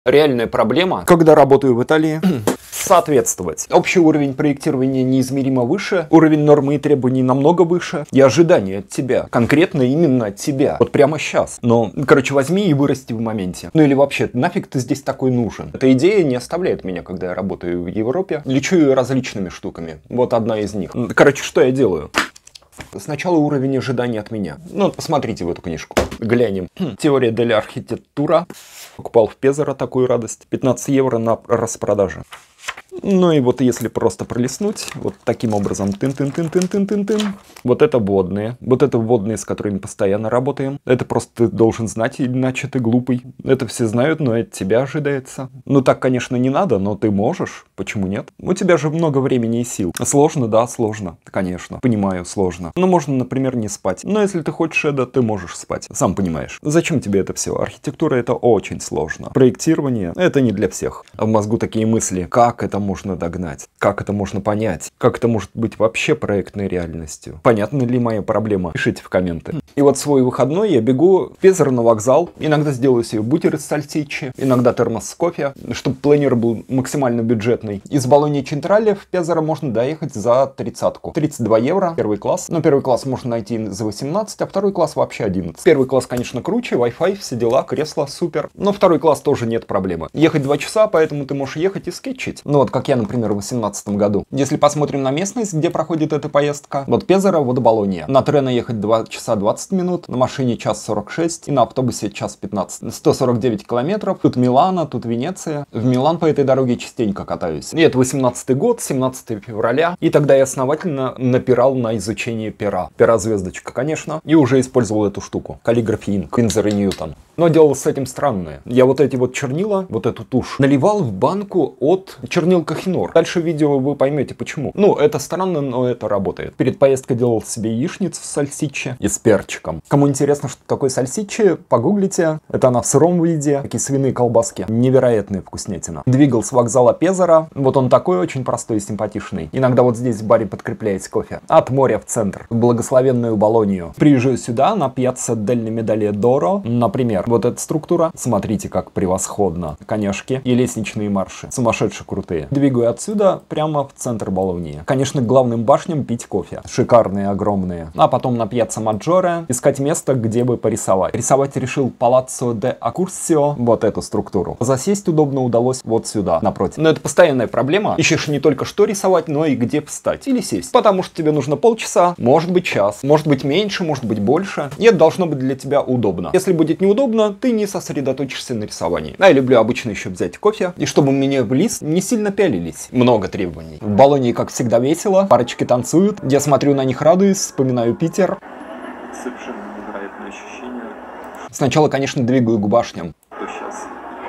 Реальная проблема, когда работаю в Италии, соответствовать. Общий уровень проектирования неизмеримо выше, уровень нормы и требований намного выше, и ожидания от тебя, конкретно именно от тебя, вот прямо сейчас. Но, короче, возьми и вырасти в моменте. Ну или вообще, нафиг ты здесь такой нужен? Эта идея не оставляет меня, когда я работаю в Европе. Лечу ее различными штуками. Вот одна из них. Короче, что я делаю? Сначала уровень ожидания от меня. Ну, вот посмотрите в эту книжку. Глянем. Теория дель архитектура. Покупал в Пезаро такую радость. 15 евро на распродаже. Ну и вот если просто пролистнуть, вот таким образом, тын-тын-тын-тын-тын-тын-тын. Вот это вводные, с которыми постоянно работаем. Это просто ты должен знать, иначе ты глупый. Это все знают, но от тебя ожидается. Ну так, конечно, не надо, но ты можешь. Почему нет? У тебя же много времени и сил. Сложно, да, сложно, конечно. Понимаю, сложно. Но можно, например, не спать. Но если ты хочешь это, ты можешь спать. Сам понимаешь. Зачем тебе это все? Архитектура — это очень сложно. Проектирование — это не для всех. А в мозгу такие мысли, как это можно догнать, как это можно понять, как это может быть вообще проектной реальностью. Понятна ли моя проблема? Пишите в комменты. И вот свой выходной я бегу в Пезаро на вокзал, иногда сделаю себе бутеры с сальсичи, иногда термос с кофе, чтобы планер был максимально бюджетный. Из Болоньи Централе в Пезаро можно доехать за 30-ку. 32 евро, первый класс. Но первый класс можно найти за 18, а второй класс вообще 11. Первый класс, конечно, круче, Wi-Fi, все дела, кресло, супер. Но второй класс тоже нет проблемы. Ехать 2 часа, поэтому ты можешь ехать и скетчить. Ну вот как я, например, в 2018 году. Если посмотрим на местность, где проходит эта поездка, вот Пезаро, вот Болонья. На Трено ехать 2 часа 20 минут, на машине час 46 и на автобусе час 15. 149 километров. Тут Милано, тут Венеция. В Милан по этой дороге частенько катаюсь. И это 18 год, 17 февраля. И тогда я основательно напирал на изучение пера. Пера звездочка, конечно. И уже использовал эту штуку. Calligraphy Ink, Winsor & Newton. Но делал с этим странное. Я вот эти вот чернила, вот эту тушь, наливал в банку от чернил Кохинор. Дальше в видео вы поймете почему. Ну, это странно, но это работает. Перед поездкой делал себе яичницу с сальсичи и с перчиком. Кому интересно, что такое сальсичи, погуглите. Это она в сыром виде. Такие свиные колбаски. Невероятная вкуснятина. Двигал с вокзала Пезаро. Вот он такой очень простой и симпатичный. Иногда вот здесь в баре подкрепляете кофе. От моря в центр. В благословенную Болонью. Приезжаю сюда, на Пьяцца дель Медале Доро, например. Вот эта структура. Смотрите, как превосходно. Конешки и лестничные марши. Сумасшедше крутые. Двигаю отсюда прямо в центр Болоньи. Конечно, к главным башням пить кофе. Шикарные, огромные. А потом на Пьяцца Маджоре искать место, где бы порисовать. Рисовать решил Палаццо де Аккурсио. Вот эту структуру. Засесть удобно удалось вот сюда, напротив. Но это постоянная проблема. Ищешь не только что рисовать, но и где встать или сесть. Потому что тебе нужно полчаса, может быть час, может быть меньше, может быть больше. И это должно быть для тебя удобно. Если будет неудобно, ты не сосредоточишься на рисовании. А я люблю обычно еще взять кофе. И чтобы меня в лист не сильно пялились. Много требований. В Болонье, как всегда, весело. Парочки танцуют. Я смотрю на них, радуюсь, вспоминаю Питер. Совершенно невероятное ощущение. Сначала, конечно, двигаю к башням. Что сейчас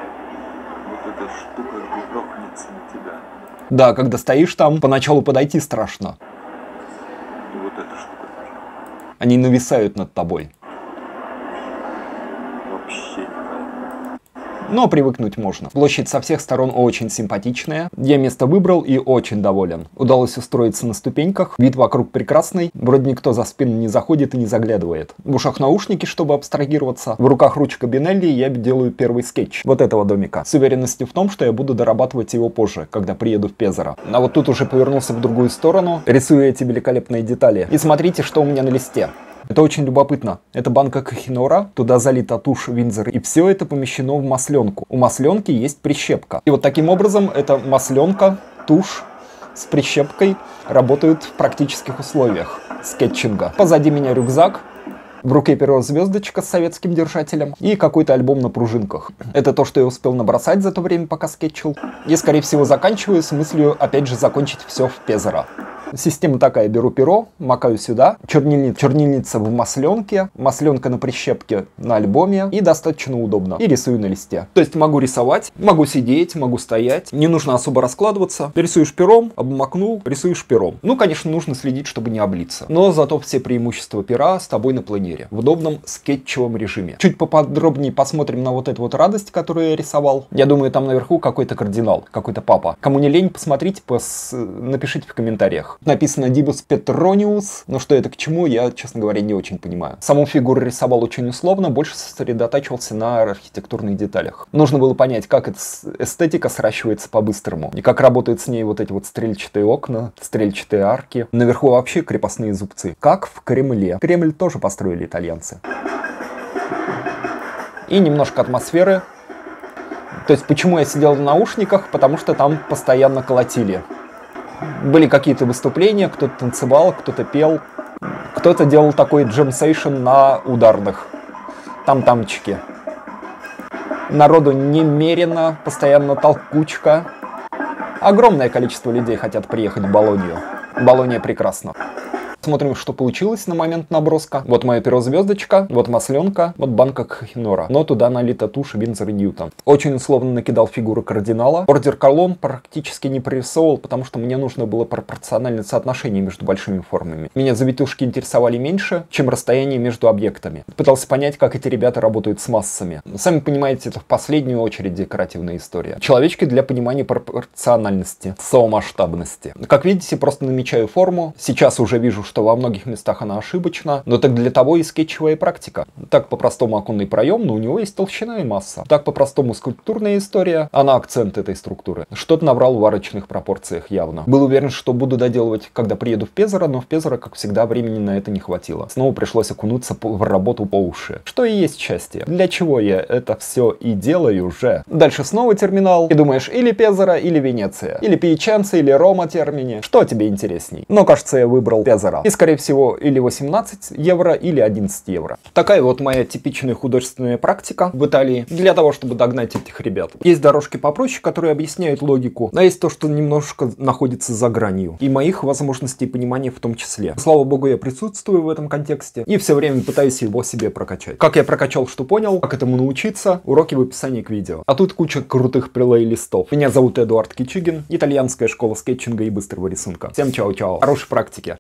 вот эта штука грохнется на тебя. Да, когда стоишь там, поначалу подойти страшно. И вот эта штука тоже. Они нависают над тобой. Вообще невероятно. Но привыкнуть можно. Площадь со всех сторон очень симпатичная. Я место выбрал и очень доволен. Удалось устроиться на ступеньках. Вид вокруг прекрасный. Вроде никто за спину не заходит и не заглядывает. В ушах наушники, чтобы абстрагироваться. В руках ручка Бинелли, я делаю первый скетч вот этого домика. С уверенностью в том, что я буду дорабатывать его позже, когда приеду в Пезаро. А вот тут уже повернулся в другую сторону. Рисую эти великолепные детали. И смотрите, что у меня на листе. Это очень любопытно. Это банка Кохинора, туда залита тушь Winsor, и все это помещено в масленку. У масленки есть прищепка. И вот таким образом эта масленка, тушь с прищепкой работают в практических условиях скетчинга. Позади меня рюкзак. В руке перо звездочка с советским держателем и какой-то альбом на пружинках. Это то, что я успел набросать за то время, пока скетчил. И, скорее всего, заканчиваю с мыслью, опять же, закончить все в Пезаро. Система такая: беру перо, макаю сюда, чернильница в масленке, масленка на прищепке на альбоме, и достаточно удобно. И рисую на листе. То есть могу рисовать, могу сидеть, могу стоять, не нужно особо раскладываться. Рисуешь пером, обмакнул, рисуешь пером. Ну, конечно, нужно следить, чтобы не облиться. Но зато все преимущества пера с тобой на планере. В удобном скетчевом режиме. Чуть поподробнее посмотрим на вот эту вот радость, которую я рисовал. Я думаю, там наверху какой-то кардинал, какой-то папа. Кому не лень, посмотрите, напишите в комментариях. Написано Dibus Petronius, но что это к чему, я, честно говоря, не очень понимаю. Саму фигуру рисовал очень условно, больше сосредотачивался на архитектурных деталях. Нужно было понять, как эта эстетика сращивается по-быстрому, и как работают с ней вот эти вот стрельчатые окна, стрельчатые арки. Наверху вообще крепостные зубцы. Как в Кремле. Кремль тоже построили итальянцы. И немножко атмосферы. То есть, почему я сидел в наушниках? Потому что там постоянно колотили. Были какие-то выступления, кто-то танцевал, кто-то пел. Кто-то делал такой джем-сейшн на ударных. Там-тамчики. Народу немерено, постоянно толкучка. Огромное количество людей хотят приехать в Болонью. Болонья прекрасна. Смотрим, что получилось на момент наброска. Вот моя первозвездочка, вот масленка, вот банка Кохинора. Но туда налита тушь Винзор и Ньютон. Очень условно накидал фигуру кардинала. Ордер колонн практически не прорисовывал, потому что мне нужно было пропорциональное соотношение между большими формами. Меня завитушки интересовали меньше, чем расстояние между объектами. Пытался понять, как эти ребята работают с массами. Сами понимаете, это в последнюю очередь декоративная история. Человечки для понимания пропорциональности, самомасштабности. Как видите, просто намечаю форму. Сейчас уже вижу, что во многих местах она ошибочна, но так для того и скетчевая практика. Так по-простому оконный проем, но у него есть толщина и масса. Так по-простому скульптурная история, она акцент этой структуры. Что-то набрал в арочных пропорциях явно. Был уверен, что буду доделывать, когда приеду в Пезаро, но в Пезаро, как всегда, времени на это не хватило. Снова пришлось окунуться в работу по уши. Что и есть счастье. Для чего я это все и делаю уже? Дальше снова терминал. И думаешь, или Пезаро, или Венеция. Или Пьяченца, или Рома термини. Что тебе интересней? Но, кажется, я выбрал Пезаро. И, скорее всего, или 18 евро, или 11 евро. Такая вот моя типичная художественная практика в Италии для того, чтобы догнать этих ребят. Есть дорожки попроще, которые объясняют логику, но есть то, что немножко находится за гранью. И моих возможностей понимания в том числе. Слава богу, я присутствую в этом контексте и все время пытаюсь его себе прокачать. Как я прокачал, что понял, как этому научиться, уроки в описании к видео. А тут куча крутых плейлистов. Меня зовут Эдуард Кичигин, итальянская школа скетчинга и быстрого рисунка. Всем чао-чао, хорошей практики.